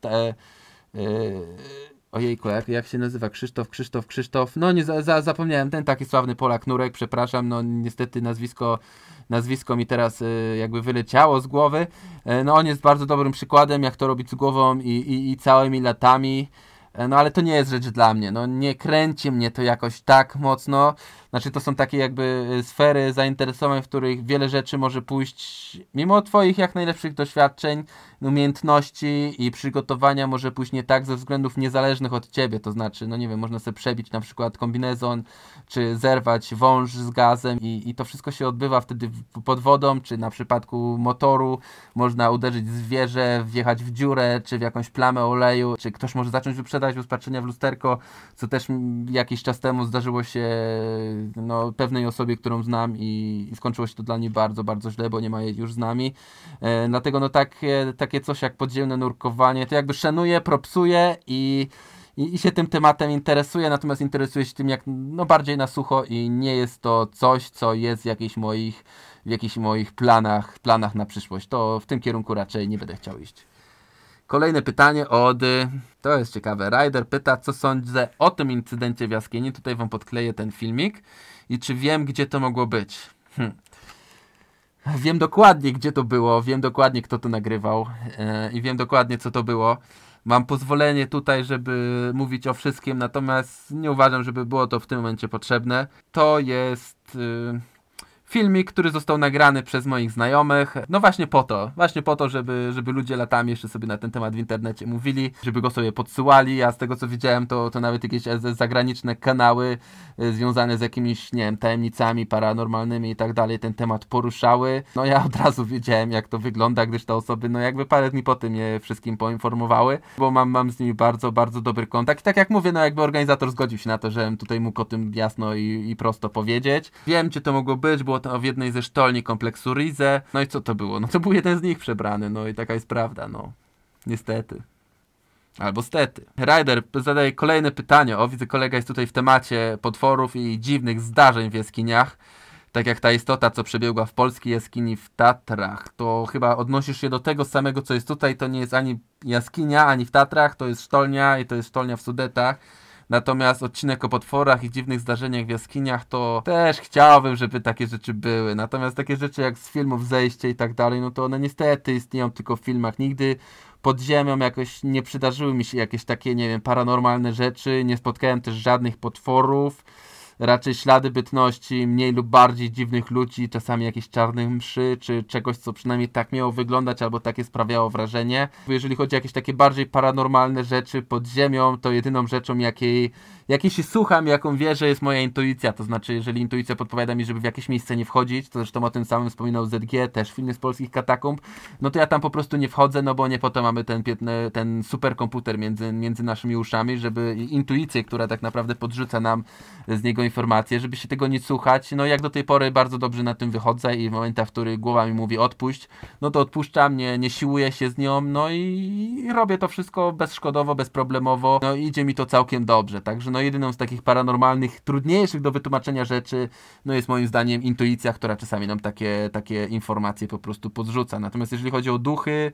ojejku, jak się nazywa? Krzysztof. No nie, zapomniałem, ten taki sławny Polak Nurek, przepraszam, no niestety nazwisko mi teraz jakby wyleciało z głowy. No on jest bardzo dobrym przykładem, jak to robić z głową i całymi latami. No ale to nie jest rzecz dla mnie, no nie kręci mnie to jakoś tak mocno. Znaczy to są takie jakby sfery zainteresowań, w których wiele rzeczy może pójść, mimo twoich jak najlepszych doświadczeń, umiejętności i przygotowania może pójść nie tak ze względów niezależnych od ciebie. To znaczy, no nie wiem, można sobie przebić na przykład kombinezon, czy zerwać wąż z gazem i to wszystko się odbywa wtedy pod wodą, czy na przypadku motoru można uderzyć w zwierzę, wjechać w dziurę, czy w jakąś plamę oleju, czy ktoś może zacząć wyprzedać bez patrzenia w lusterko, co też jakiś czas temu zdarzyło się no, pewnej osobie, którą znam i skończyło się to dla niej bardzo źle, bo nie ma jej już z nami. Dlatego no takie coś jak podziemne nurkowanie, to jakby szanuję, propsuję i się tym tematem interesuję, natomiast interesuję się tym jak no, bardziej na sucho i nie jest to coś, co jest w jakichś moich planach na przyszłość. To w tym kierunku raczej nie będę chciał iść. Kolejne pytanie to jest ciekawe, Ryder pyta, co sądzę o tym incydencie w jaskini. Tutaj wam podkleję ten filmik i czy wiem, gdzie to mogło być. Wiem dokładnie, gdzie to było, wiem dokładnie, kto to nagrywał i wiem dokładnie, co to było. Mam pozwolenie tutaj, żeby mówić o wszystkim, natomiast nie uważam, żeby było to w tym momencie potrzebne. To jest filmik, który został nagrany przez moich znajomych, no właśnie po to, żeby ludzie latami jeszcze sobie na ten temat w internecie mówili, żeby go sobie podsyłali. Ja z tego co widziałem, to nawet jakieś zagraniczne kanały związane z jakimiś, nie wiem, tajemnicami paranormalnymi i tak dalej ten temat poruszały. No ja od razu wiedziałem, jak to wygląda, gdyż te osoby, no jakby parę dni po tym je wszystkim poinformowały, bo mam z nimi bardzo dobry kontakt. I tak jak mówię, no jakby organizator zgodził się na to, żebym tutaj mógł o tym jasno i prosto powiedzieć. Wiem, gdzie to mogło być, było to w jednej ze sztolni kompleksu Rize. No i co to było? No to był jeden z nich przebrany, no i taka jest prawda, no. Niestety. Albo stety. Ryder zadaje kolejne pytanie. O, widzę, kolega jest tutaj w temacie potworów i dziwnych zdarzeń w jaskiniach. tak jak ta istota, co przebiegła w polskiej jaskini w Tatrach, to chyba odnosisz się do tego samego, co jest tutaj, to nie jest ani jaskinia, ani w Tatrach, to jest sztolnia i to jest sztolnia w Sudetach. Natomiast odcinek o potworach i dziwnych zdarzeniach w jaskiniach, to też chciałbym, żeby takie rzeczy były. Natomiast takie rzeczy jak z filmów Zejście i tak dalej, no to one niestety istnieją tylko w filmach. Nigdy pod ziemią jakoś nie przydarzyły mi się jakieś takie, nie wiem, paranormalne rzeczy. Nie spotkałem też żadnych potworów. Raczej ślady bytności mniej lub bardziej dziwnych ludzi, czasami jakichś czarnych mszy, czy czegoś, co przynajmniej tak miało wyglądać, albo takie sprawiało wrażenie. Jeżeli chodzi o jakieś takie bardziej paranormalne rzeczy pod ziemią, to jedyną rzeczą, jakiej się słucham, jaką wierzę, jest moja intuicja. To znaczy, jeżeli intuicja podpowiada mi, żeby w jakieś miejsce nie wchodzić, to zresztą o tym samym wspominał ZG, też filmy z polskich katakumb, no to ja tam po prostu nie wchodzę, no bo nie po to mamy ten superkomputer między naszymi uszami, żeby intuicję, która tak naprawdę podrzuca nam z niego informacje, żeby się tego nie słuchać. No jak do tej pory bardzo dobrze na tym wychodzę i w momentach, w których głowa mi mówi odpuść, no to odpuszczam, nie siłuję się z nią, no i robię to wszystko bezszkodowo, bezproblemowo, no i idzie mi to całkiem dobrze. Także no jedyną z takich paranormalnych, trudniejszych do wytłumaczenia rzeczy, no jest moim zdaniem intuicja, która czasami nam takie informacje po prostu podrzuca. Natomiast jeżeli chodzi o duchy,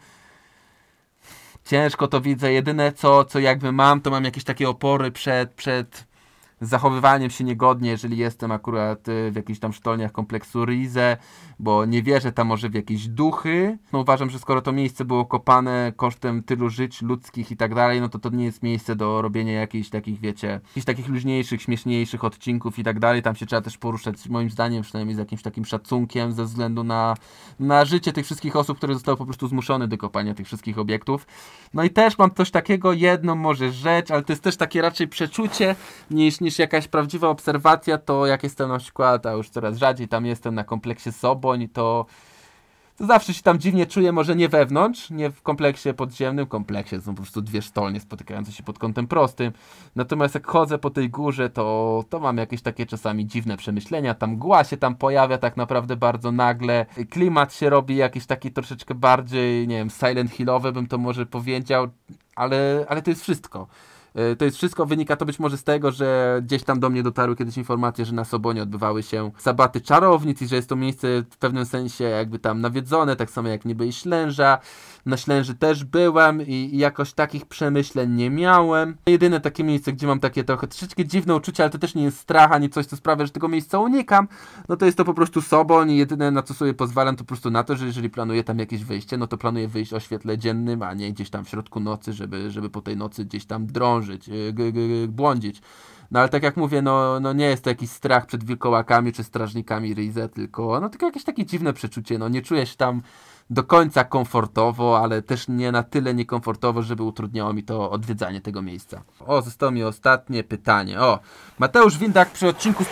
ciężko to widzę. Jedyne co jakby mam, to mam jakieś takie opory przed zachowywaniem się niegodnie, jeżeli jestem akurat w jakichś tam sztolniach kompleksu Rize, bo nie wierzę tam może w jakieś duchy. No uważam, że skoro to miejsce było kopane kosztem tylu żyć ludzkich i tak dalej, no to nie jest miejsce do robienia jakichś takich, wiecie, jakichś takich luźniejszych, śmieszniejszych odcinków i tak dalej. Tam się trzeba też poruszać, moim zdaniem, przynajmniej z jakimś takim szacunkiem ze względu na życie tych wszystkich osób, które zostały po prostu zmuszone do kopania tych wszystkich obiektów. No i też mam coś takiego, jedną może rzecz, ale to jest też takie raczej przeczucie niż jakaś prawdziwa obserwacja, to jak jestem na przykład, a już coraz rzadziej tam jestem na kompleksie Soboń, to zawsze się tam dziwnie czuję, może nie wewnątrz, nie w kompleksie podziemnym, kompleksie są po prostu dwie sztolnie spotykające się pod kątem prostym, natomiast jak chodzę po tej górze, to mam jakieś takie czasami dziwne przemyślenia, tam mgła się tam pojawia tak naprawdę bardzo nagle, klimat się robi jakiś taki troszeczkę bardziej, nie wiem, Silent Hillowy bym to może powiedział, ale to jest wszystko. To jest wszystko, wynika to być może z tego, że gdzieś tam do mnie dotarły kiedyś informacje, że na Sobonie odbywały się sabaty czarownic i że jest to miejsce w pewnym sensie jakby tam nawiedzone, tak samo jak niby i Ślęża. Na Ślęży też byłem i jakoś takich przemyśleń nie miałem. Jedyne takie miejsce, gdzie mam takie troszeczkę dziwne uczucie, ale to też nie jest strach, ani coś, co sprawia, że tego miejsca unikam, no to jest to po prostu Soboń i jedyne, na co sobie pozwalam, to po prostu na to, że jeżeli planuję tam jakieś wyjście, no to planuję wyjść o świetle dziennym, a nie gdzieś tam w środku nocy, żeby po tej nocy gdzieś tam drążyć, błądzić. No ale tak jak mówię, no nie jest to jakiś strach przed wilkołakami czy strażnikami Rize, tylko jakieś takie dziwne przeczucie, no nie czuję się tam do końca komfortowo, ale też nie na tyle niekomfortowo, żeby utrudniało mi to odwiedzanie tego miejsca. Zostało mi ostatnie pytanie. Mateusz Windak przy odcinku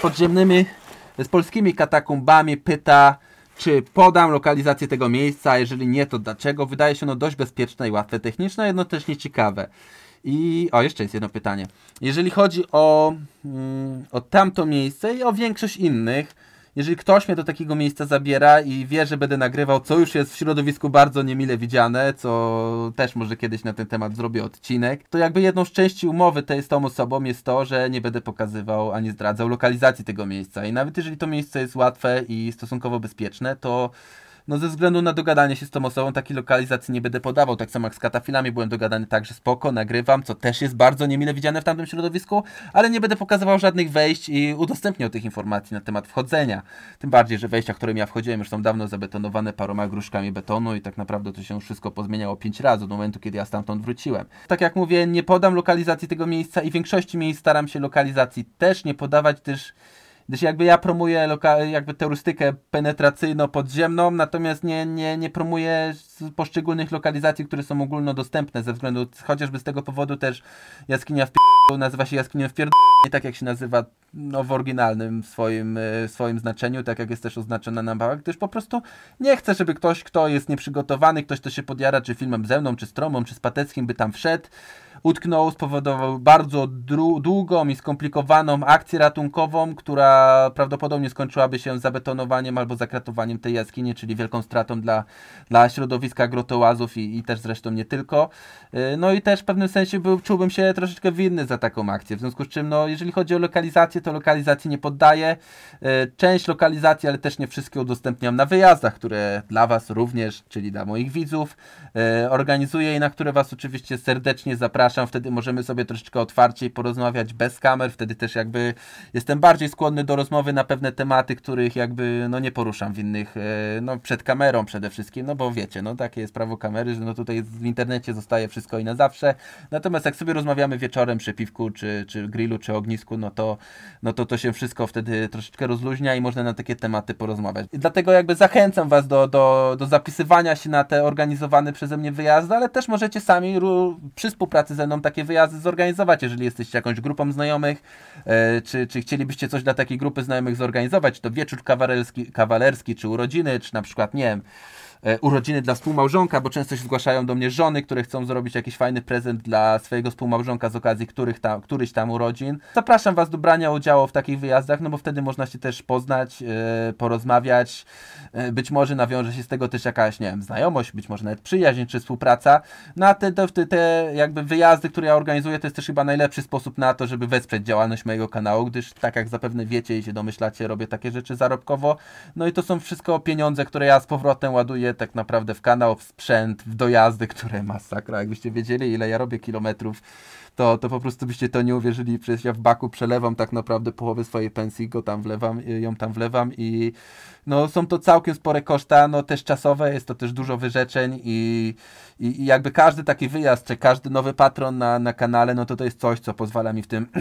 z polskimi katakumbami pyta, czy podam lokalizację tego miejsca, a jeżeli nie, to dlaczego? Wydaje się ono dość bezpieczne i łatwe technicznie, jednocześnie ciekawe. I jeszcze jest jedno pytanie. Jeżeli chodzi o tamto miejsce i o większość innych, jeżeli ktoś mnie do takiego miejsca zabiera i wie, że będę nagrywał, co już jest w środowisku bardzo niemile widziane, co też może kiedyś na ten temat zrobię odcinek, to jakby jedną z części umowy z tą osobą jest to, że nie będę pokazywał ani zdradzał lokalizacji tego miejsca. I nawet jeżeli to miejsce jest łatwe i stosunkowo bezpieczne, to ze względu na dogadanie się z tą osobą takiej lokalizacji nie będę podawał. Tak samo jak z katafilami byłem dogadany tak, że spoko, nagrywam, co też jest bardzo niemile widziane w tamtym środowisku, ale nie będę pokazywał żadnych wejść i udostępniał tych informacji na temat wchodzenia. Tym bardziej, że wejścia, w które ja wchodziłem, już są dawno zabetonowane paroma gruszkami betonu i tak naprawdę to się wszystko pozmieniało 5 razy od momentu, kiedy ja stamtąd wróciłem. Tak jak mówię, nie podam lokalizacji tego miejsca i w większości miejsc staram się lokalizacji też nie podawać, gdyż jakby ja promuję jakby turystykę penetracyjno-podziemną, natomiast nie promuję poszczególnych lokalizacji, które są ogólnodostępne, ze względu chociażby z tego powodu też jaskinia w nazywa się jaskinią w tak jak się nazywa w oryginalnym swoim znaczeniu, tak jak jest też oznaczona na mapach, gdyż po prostu nie chcę, żeby ktoś, kto jest nieprzygotowany, ktoś, kto się podjara czy filmem ze mną, czy z Tromą, czy z Pateckim, by tam wszedł, utknął, spowodował bardzo długą i skomplikowaną akcję ratunkową, która prawdopodobnie skończyłaby się zabetonowaniem albo zakratowaniem tej jaskini, czyli wielką stratą dla środowiska grotołazów i też zresztą nie tylko. No i też w pewnym sensie czułbym się troszeczkę winny za taką akcję, w związku z czym, no, jeżeli chodzi o lokalizację, to lokalizacji nie poddaję. Część lokalizacji, ale też nie wszystkie udostępniam na wyjazdach, które dla Was również, czyli dla moich widzów, organizuję i na które Was oczywiście serdecznie zapraszam. Wtedy możemy sobie troszeczkę otwarciej porozmawiać bez kamer, wtedy też jakby jestem bardziej skłonny do rozmowy na pewne tematy, których jakby no nie poruszam w innych, no przed kamerą przede wszystkim, no bo wiecie, no takie jest prawo kamery, że no tutaj w internecie zostaje wszystko i na zawsze. Natomiast jak sobie rozmawiamy wieczorem przy piwku, czy grillu, czy ognisku, no to się wszystko wtedy troszeczkę rozluźnia i można na takie tematy porozmawiać. I dlatego jakby zachęcam Was do zapisywania się na te organizowane przeze mnie wyjazdy, ale też możecie sami przy współpracy ze mną takie wyjazdy zorganizować, jeżeli jesteście jakąś grupą znajomych, czy chcielibyście coś dla takiej grupy znajomych zorganizować, czy to wieczór kawalerski, czy urodziny, czy na przykład, nie wiem, urodziny dla współmałżonka, bo często się zgłaszają do mnie żony, które chcą zrobić jakiś fajny prezent dla swojego współmałżonka z okazji któryś tam urodzin. Zapraszam Was do brania udziału w takich wyjazdach, no bo wtedy można się też poznać, porozmawiać, być może nawiąże się z tego też jakaś, nie wiem, znajomość, być może nawet przyjaźń czy współpraca. Na te jakby wyjazdy, które ja organizuję, to jest też chyba najlepszy sposób na to, żeby wesprzeć działalność mojego kanału, gdyż tak jak zapewne wiecie i się domyślacie, robię takie rzeczy zarobkowo, no i to są wszystko pieniądze, które ja z powrotem ładuję tak naprawdę w kanał, w sprzęt, w dojazdy, które masakra. Jakbyście wiedzieli, ile ja robię kilometrów, to po prostu byście to nie uwierzyli. Przecież ja w baku przelewam tak naprawdę połowę swojej pensji, ją tam wlewam i no są to całkiem spore koszta, no też czasowe, jest to też dużo wyrzeczeń i jakby każdy taki wyjazd, czy każdy nowy patron na kanale, no to jest coś, co pozwala mi w tym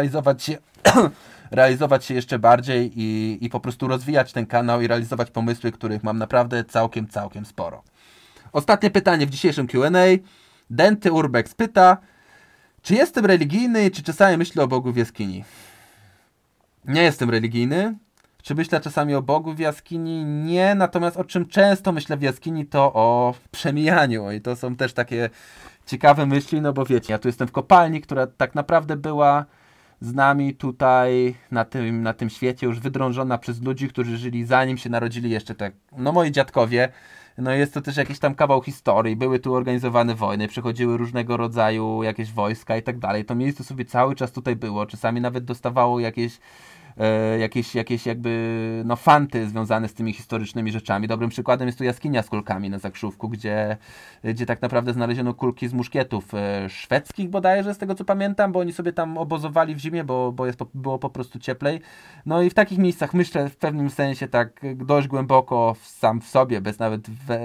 realizować się jeszcze bardziej i po prostu rozwijać ten kanał i realizować pomysły, których mam naprawdę całkiem sporo. Ostatnie pytanie w dzisiejszym Q&A. Denty Urbex pyta, czy jestem religijny i czy czasami myślę o Bogu w jaskini? Nie jestem religijny. Czy myślę czasami o Bogu w jaskini? Nie. Natomiast o czym często myślę w jaskini, to o przemijaniu. I to są też takie ciekawe myśli, no bo wiecie, ja tu jestem w kopalni, która tak naprawdę była z nami tutaj na tym świecie już wydrążona przez ludzi, którzy żyli zanim się narodzili jeszcze tak, no moi dziadkowie. No jest to też jakiś tam kawał historii, były tu organizowane wojny, przychodziły różnego rodzaju jakieś wojska i tak dalej. To miejsce sobie cały czas tutaj było, czasami nawet dostawało jakieś jakby no fanty związane z tymi historycznymi rzeczami. Dobrym przykładem jest tu jaskinia z kulkami na Zakrzówku, gdzie tak naprawdę znaleziono kulki z muszkietów szwedzkich bodajże, z tego co pamiętam, bo oni sobie tam obozowali w zimie, bo było po prostu cieplej. No i w takich miejscach myślę w pewnym sensie tak dość głęboko sam w sobie, bez nawet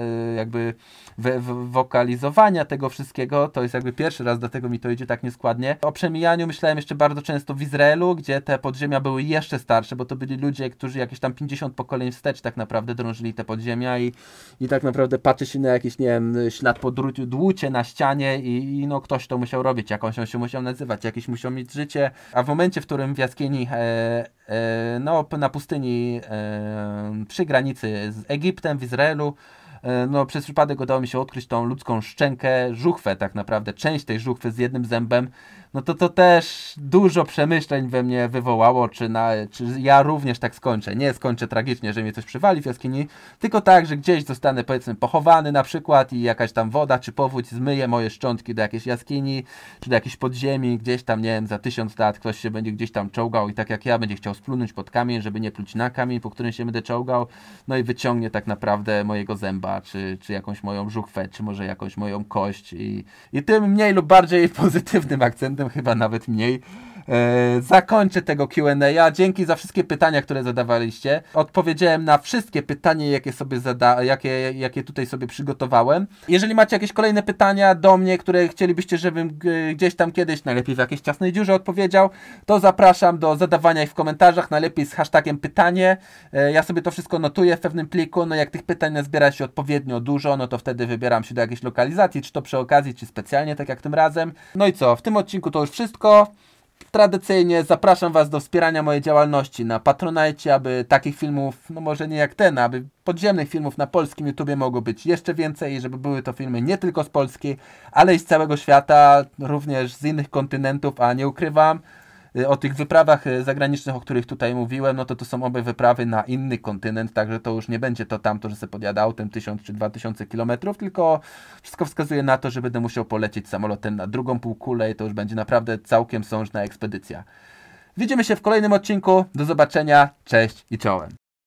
wokalizowania tego wszystkiego. To jest jakby pierwszy raz, dlatego mi to idzie tak nieskładnie. O przemijaniu myślałem jeszcze bardzo często w Izraelu, gdzie te podziemia były jeszcze starsze, bo to byli ludzie, którzy jakieś tam 50 pokoleń wstecz tak naprawdę drążyli te podziemia i tak naprawdę patrzy się na jakiś, nie wiem, ślad po dłucie na ścianie i no ktoś to musiał robić, jakąś on się musiał nazywać, jakiś musiał mieć życie, a w momencie, w którym w jaskini no na pustyni przy granicy z Egiptem, w Izraelu, no przez przypadek udało mi się odkryć tą ludzką szczękę, żuchwę tak naprawdę, część tej żuchwy z jednym zębem, no to też dużo przemyśleń we mnie wywołało, czy ja również tak skończę. Nie skończę tragicznie, że mnie coś przywali w jaskini, tylko tak, że gdzieś zostanę powiedzmy pochowany na przykład i jakaś tam woda czy powódź zmyje moje szczątki do jakiejś jaskini, czy do jakiejś podziemi, gdzieś tam, nie wiem, za 1000 lat ktoś się będzie gdzieś tam czołgał i tak jak ja będzie chciał splunąć pod kamień, żeby nie pluć na kamień, po którym się będę czołgał, no i wyciągnie tak naprawdę mojego zęba, czy jakąś moją żuchwę, czy może jakąś moją kość i tym mniej lub bardziej pozytywnym akcentem, chyba nawet mniej, zakończę tego Q&A. Dzięki za wszystkie pytania, które zadawaliście. Odpowiedziałem na wszystkie pytania, jakie tutaj sobie przygotowałem. Jeżeli macie jakieś kolejne pytania do mnie, które chcielibyście, żebym gdzieś tam kiedyś, najlepiej w jakiejś ciasnej dziurze odpowiedział, to zapraszam do zadawania ich w komentarzach, najlepiej z hashtagiem pytanie. Ja sobie to wszystko notuję w pewnym pliku, no jak tych pytań nazbiera się odpowiednio dużo, no to wtedy wybieram się do jakiejś lokalizacji, czy to przy okazji, czy specjalnie, tak jak tym razem. No i co, w tym odcinku to już wszystko. tradycyjnie zapraszam Was do wspierania mojej działalności na Patronite, aby takich filmów, no może nie jak ten, aby podziemnych filmów na polskim YouTubie mogło być jeszcze więcej i żeby były to filmy nie tylko z Polski, ale i z całego świata, również z innych kontynentów, a nie ukrywam, o tych wyprawach zagranicznych, o których tutaj mówiłem, no to są obie wyprawy na inny kontynent, także to już nie będzie to tamto, że sobie podjada autem 1000 czy 2000 kilometrów, tylko wszystko wskazuje na to, że będę musiał polecieć samolotem na drugą półkulę i to już będzie naprawdę całkiem sążna ekspedycja. Widzimy się w kolejnym odcinku, do zobaczenia, cześć i czołem.